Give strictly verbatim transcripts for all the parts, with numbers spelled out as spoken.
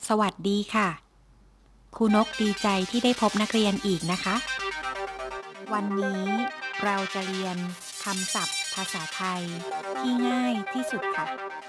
สวัสดีค่ะครูนกดีใจที่ได้พบนักเรียนอีกนะคะวันนี้เราจะเรียนคำศัพท์ภาษาไทยที่ง่ายที่สุดค่ะ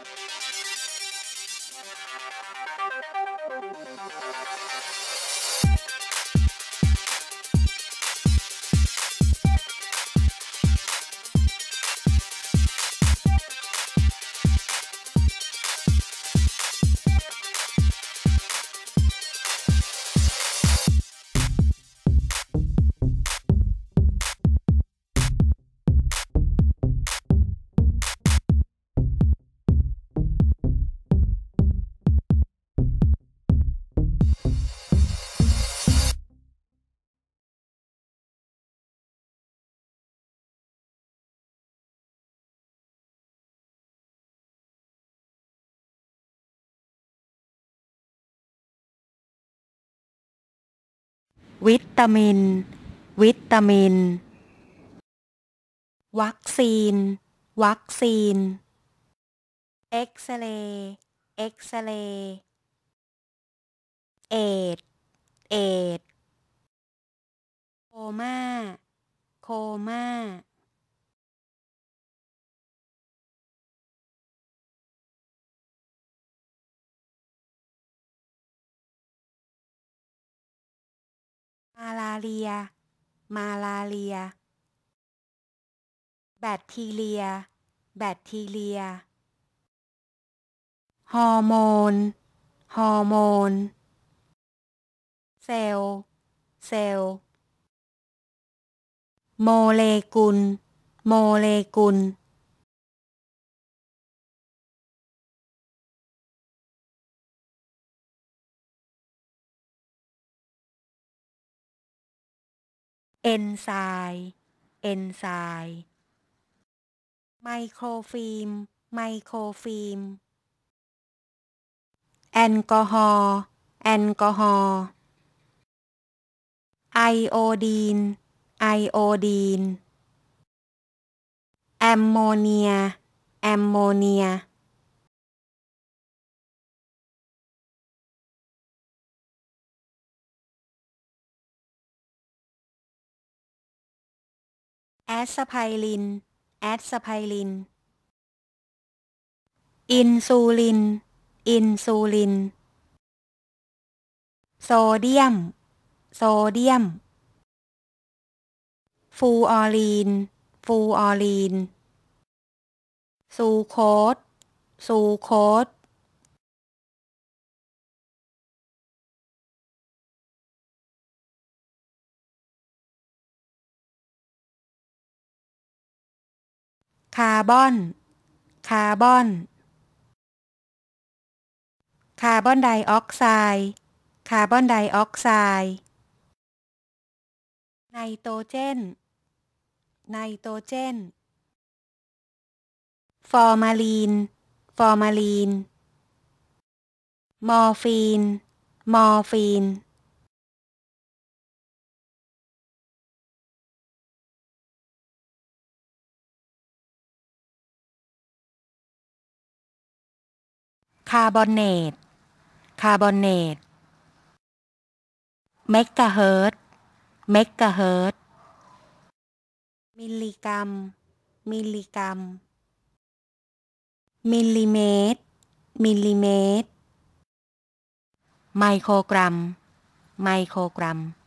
วิตามินวิตามินวัคซีนวัคซีนเอ็กซเรย์เอ็กซเรย์เอดส์เอดส์โคม่าโคม่ามาลาเรียมาลาเรียแบคทีเรียแบคทีเรียฮอร์โมนฮอร์โมนเซลล์เซลล์โมเลกุลโมเลกุลเอนไซม์เอนไซม์ไมโครฟิล์มไมโครฟิล์มแอลกอฮอล์แอลกอฮอล์ไอโอดีนไอโอดีนแอมโมเนียแอมโมเนียแอสไพรินแอสไพรินอินซูลินอินซูลินโซเดียมโซเดียมฟูออรีนฟูออรีนซูโคสซูโคสคาร์บอนคาร์บอนคาร์บอนไดออกไซด์คาร์บอนไดออกไซด์ไนโตรเจนไนโตรเจนฟอร์มาลีนฟอร์มาลีนมอร์ฟีนมอร์ฟีนคาร์บอเนตคาร์บอเนตเมกะเฮิรตซ์เมกะเฮิรตซ์มิลลิกรัมมิลลิกรัมมิลลิเมตรมิลลิเมตรไมโครกรัมไมโครกรัม